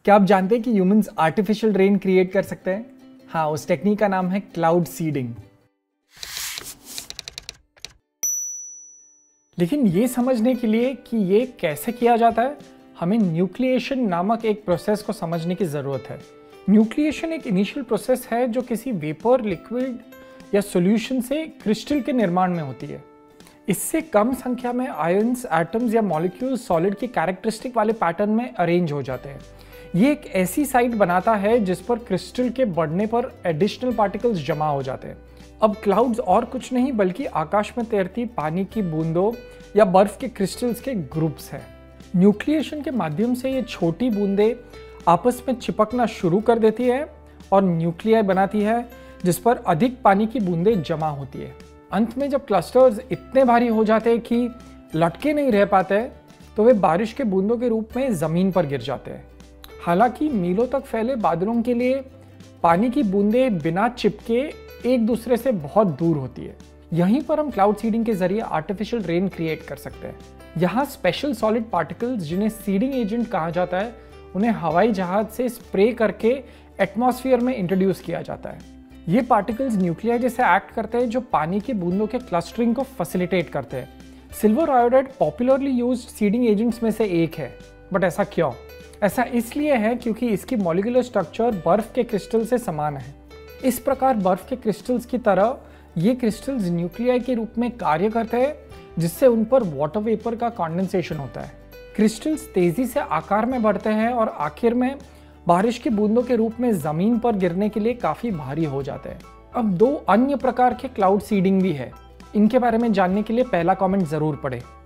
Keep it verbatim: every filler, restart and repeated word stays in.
क्या आप जानते हैं कि ह्यूमंस आर्टिफिशियल रेन क्रिएट कर सकते हैं? हाँ, उस टेक्निक का नाम है क्लाउड सीडिंग। लेकिन ये समझने के लिए कि ये कैसे किया जाता है, हमें न्यूक्लिएशन नामक एक प्रोसेस को समझने की ज़रूरत है। न्यूक्लिएशन एक इनिशियल प्रोसेस है जो किसी वेपर, लिक्विड या सॉल्यूशन से क्रिस्टल के निर्माण में होती है। इससे कम संख्या में आयंस, एटम्स या मॉलिक्यूल्स सॉलिड के कैरेक्टरिस्टिक वाले पैटर्न में अरेंज हो जाते हैं। ये एक ऐसी साइट बनाता है जिस पर क्रिस्टल के बढ़ने पर एडिशनल पार्टिकल्स जमा हो जाते हैं। अब क्लाउड्स और कुछ नहीं बल्कि आकाश में तैरती पानी की बूंदों या बर्फ के क्रिस्टल्स के ग्रुप्स हैं। न्यूक्लिएशन के माध्यम से ये छोटी बूंदें आपस में चिपकना शुरू कर देती है और न्यूक्लियाई बनाती है जिस पर अधिक पानी की बूंदें जमा होती है। अंत में जब क्लस्टर्स इतने भारी हो जाते हैं कि लटके नहीं रह पाते तो वे बारिश के बूंदों के रूप में ज़मीन पर गिर जाते हैं। हालांकि मीलों तक फैले बादलों के लिए पानी की बूंदें बिना चिपके एक दूसरे से बहुत दूर होती है। यहीं पर हम क्लाउड सीडिंग के जरिए आर्टिफिशियल रेन क्रिएट कर सकते हैं। यहाँ स्पेशल सॉलिड पार्टिकल्स जिन्हें सीडिंग एजेंट कहा जाता है, उन्हें हवाई जहाज से स्प्रे करके एटमॉस्फेयर में इंट्रोड्यूस किया जाता है। ये पार्टिकल्स न्यूक्लियाई जैसे एक्ट करते हैं जो पानी की बूंदों के क्लस्टरिंग को फैसिलिटेट करते हैं। Silver iodide popularly used seeding agents में से एक है। बट ऐसा क्यों? ऐसा इसलिए है क्योंकि इसकी मॉलिक्यूलर स्ट्रक्चर बर्फ के क्रिस्टल से समान है। इस प्रकार बर्फ के क्रिस्टल्स की तरह ये क्रिस्टल्स न्यूक्लियाई के रूप में कार्य करते हैं जिससे उन पर वाटर वेपर का कंडेंसेशन होता है। क्रिस्टल्स तेजी से आकार में बढ़ते हैं और आखिर में बारिश की बूंदों के रूप में जमीन पर गिरने के लिए काफी भारी हो जाते हैं। अब दो अन्य प्रकार के क्लाउड सीडिंग भी है। इनके बारे में जानने के लिए पहला कमेंट जरूर पढ़ें।